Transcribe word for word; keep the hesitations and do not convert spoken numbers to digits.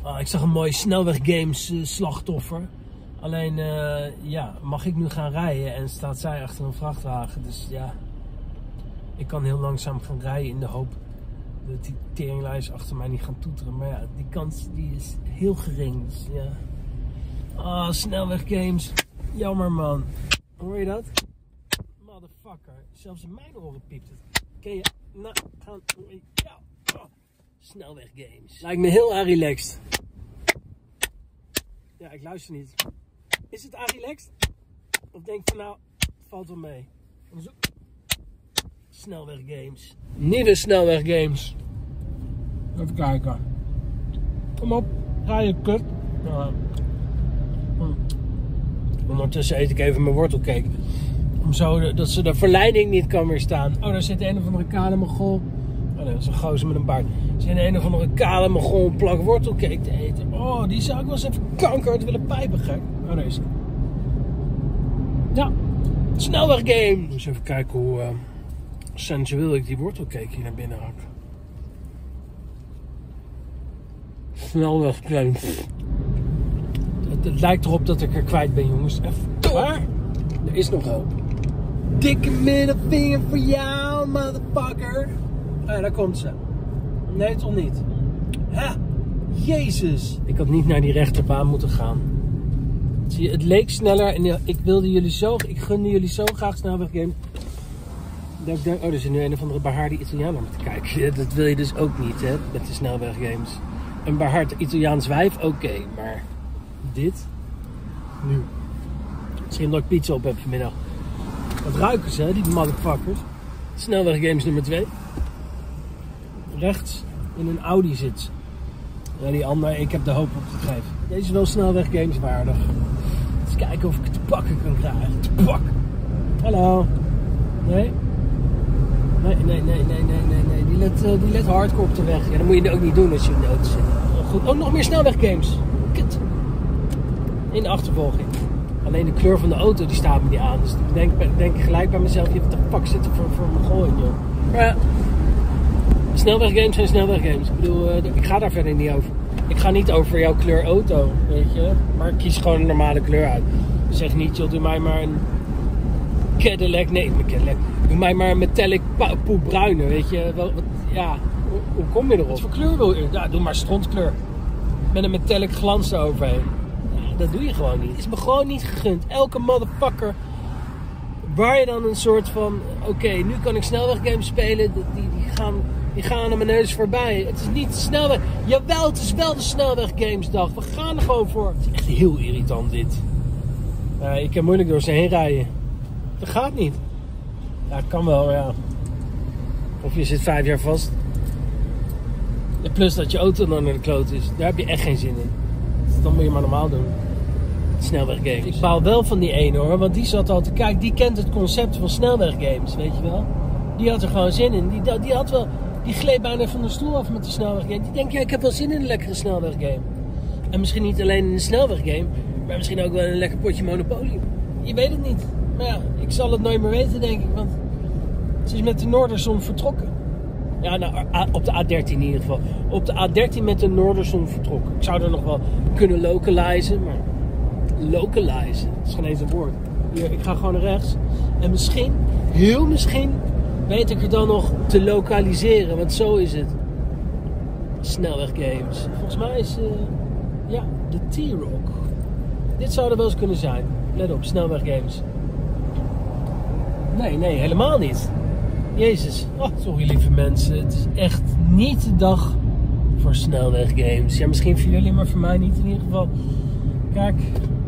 Oh, ik zag een mooi snelweggames uh, slachtoffer. Alleen, uh, ja, mag ik nu gaan rijden en staat zij achter een vrachtwagen. Dus ja, ik kan heel langzaam gaan rijden in de hoop dat die teringlijst achter mij niet gaan toeteren. Maar ja, die kans die is heel gering. Dus ja. Ah, oh, snelweggames. Jammer man. Hoor je dat? Motherfucker. Zelfs in mijn oren piept het. Ken je? Nou, gaan. Ja. Oh. Snelweggames. Lijkt me heel relaxed. Ja, ik luister niet. Is het relaxed? Of denk van nou, het valt wel mee. Snelweggames. Nieuwe snelweggames. Even kijken. Kom op, ga je kut. Ja. Ondertussen eet ik even mijn wortelcake. Om zo dat ze de verleiding niet kan weerstaan. Oh, daar zit een of andere kale mogol. Oh nee, dat is een gozer met een baard. Er zit een of andere kale mogol een plak wortelcake te eten. Oh, die zou ik wel eens even kanker willen pijpen, gek. Oh, daar is hij. Ja, snelweggame. Dus even kijken hoe uh, sensueel ik die wortelcake hier naar binnen hak. Snelweggame. Het, het lijkt erop dat ik er kwijt ben, jongens. Even. Maar er is nog hoop. Dikke middelvinger voor jou, motherfucker. Ah, ja, daar komt ze. Nee, toch niet? Ha, Jezus. Ik had niet naar die rechterbaan moeten gaan. Zie je, het leek sneller en ik wilde jullie zo, ik gunde jullie zo graag snelweggames. Dat ik denk, oh, er zit nu een of andere behaarde Italiaan aan me te kijken. Dat wil je dus ook niet, hè, met de snelweggames. Een behaard Italiaans wijf, oké, okay, maar dit? Nu. Misschien dat ik pizza op heb vanmiddag. Wat ruiken ze, hè, die motherfuckers. Snelweggames nummer twee. Rechts in een Audi zit. Ja, die andere, ik heb de hoop op te geven. Deze is wel snelweggames waardig. Eens kijken of ik het te pakken kan krijgen. Te pakken. Hallo. Nee? Nee, nee, nee, nee, nee, nee, nee. Die let, uh, die let hardcore op de weg. Ja, dat moet je ook niet doen als je in de auto zit. Oh, goed. Oh, nog meer snelweggames. Kut. In de achtervolging. Alleen de kleur van de auto die staat me niet aan. Dus ik denk, denk gelijk bij mezelf, je hebt de pak zitten voor, voor mijn gooi, joh. Maar ja, snelweggames zijn snelweggames. Ik bedoel, uh, ik ga daar verder niet over. Ik ga niet over jouw kleur auto, weet je. Maar ik kies gewoon een normale kleur uit. Zeg niet, joh, doe mij maar een Cadillac. Nee, een Cadillac. Doe mij maar een metallic poepbruine, weet je. Wel, wat, ja, hoe, hoe kom je erop? Wat voor kleur wil je? Ja, doe maar strontkleur. Met een metallic glans eroverheen. Dat doe je gewoon niet. Is me gewoon niet gegund. Elke motherfucker waar je dan een soort van, oké, okay, nu kan ik snelweggames spelen, die, die, gaan, die gaan aan mijn neus voorbij. Het is niet de snelweg. Jawel, het is wel de snelweggamesdag. We gaan er gewoon voor. Het is echt heel irritant dit. Uh, ik kan moeilijk door ze heen rijden. Dat gaat niet. Ja, kan wel, ja. Of je zit vijf jaar vast. Ja, plus dat je auto dan naar de kloot is. Daar heb je echt geen zin in. Dus dan moet je maar normaal doen. Snelweggames. Ik baal wel van die ene hoor, want die zat al te kijken. Die kent het concept van snelweggames, weet je wel. Die had er gewoon zin in. Die, die had wel, die gleed bijna van de stoel af met de snelweggame. Die denkt, ja, ik heb wel zin in een lekkere snelweggame. En misschien niet alleen in een snelweggame, maar misschien ook wel in een lekker potje Monopoly. Je weet het niet. Maar ja, ik zal het nooit meer weten, denk ik, want ze is met de Noorderzon vertrokken. Ja, nou, op de A dertien in ieder geval. Op de A dertien met de Noorderzon vertrokken. Ik zou er nog wel kunnen localizen, maar localizen, dat is geen eens een woord. Hier, ik ga gewoon naar rechts. En misschien, heel misschien, weet ik er dan nog te lokaliseren, want zo is het. Snelweggames. Volgens mij is, uh, ja, de T-Rock. Dit zou er wel eens kunnen zijn. Let op, snelweggames. Nee, nee, helemaal niet. Jezus. Oh, sorry lieve mensen. Het is echt niet de dag voor snelweggames. Ja, misschien voor jullie, maar voor mij niet in ieder geval. Kijk.